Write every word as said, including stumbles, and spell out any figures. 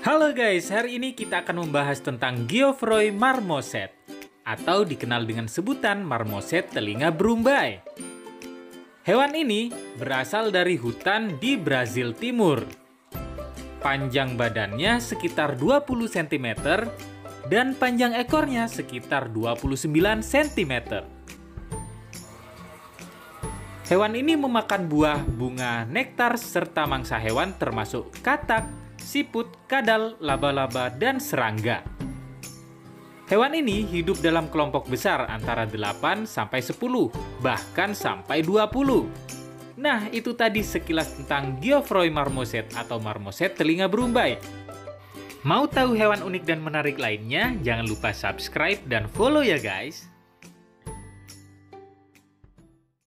Halo guys, hari ini kita akan membahas tentang Geoffroy marmoset atau dikenal dengan sebutan marmoset telinga berumbai. Hewan ini berasal dari hutan di Brazil Timur. Panjang badannya sekitar dua puluh sentimeter dan panjang ekornya sekitar dua puluh sembilan sentimeter. Hewan ini memakan buah, bunga, nektar, serta mangsa hewan termasuk katak, siput, kadal, laba-laba, dan serangga. Hewan ini hidup dalam kelompok besar antara delapan sampai sepuluh, bahkan sampai dua puluh. Nah, itu tadi sekilas tentang Geoffroy marmoset atau marmoset telinga berumbai. Mau tahu hewan unik dan menarik lainnya? Jangan lupa subscribe dan follow ya guys!